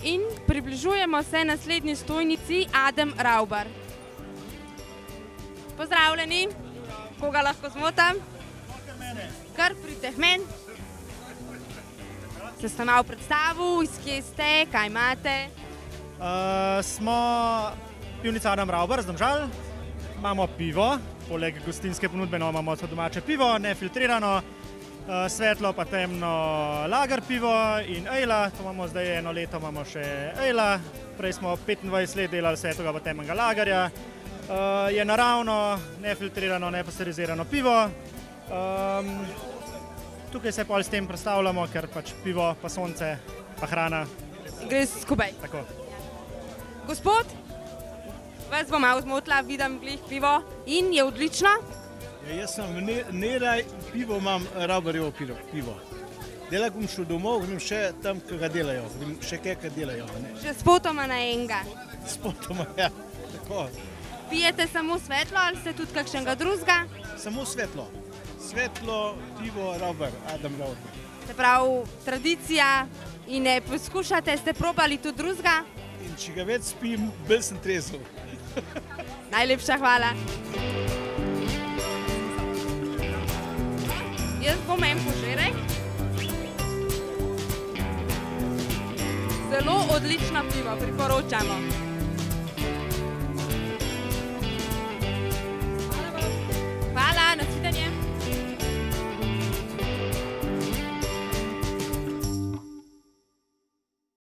in približujemo se naslednji stojnici Adam Raubar. Pozdravljeni, koga lahko zmotam? Kar pridite k meni. Se ste malo predstavil, iz kje ste, kaj imate? Smo pivnica Adam Raubar z Domžal. Imamo pivo, poleg gostinske ponudbe imamo domače pivo, nefiltrirano, svetlo pa temno lager pivo in ejla. To imamo zdaj 1 leto, imamo še ejla. Prej smo 25 let delali svetloga pa temnega lagerja. Je naravno, nefiltrirano, nepasterizirano pivo. Tukaj se pol s tem predstavljamo, ker pač pivo, pa sonce, pa hrana. Gre skupaj. Tako. Gospod, vas bom malo zmotila, vidim glih pivo in je odlično. Jaz sem neraj, pivo imam, Raubarjevo pivo. Delaj bom šel domov, grem še tam, kaj ga delajo, grem še kaj delajo. Še spotoma na enega. Spotoma, ja, tako. Pijete samo svetlo ali ste tudi kakšnega drugega? Samo svetlo. Svetlo, pivo, Raubar, Adam Raubar. Se pravi, tradicija in ne poskušate, ste probali tudi drugega? In če ga več spim, bolj sem trezel. Najlepša hvala. Jaz bom en požirek. Zelo odlično pivo, priporočamo.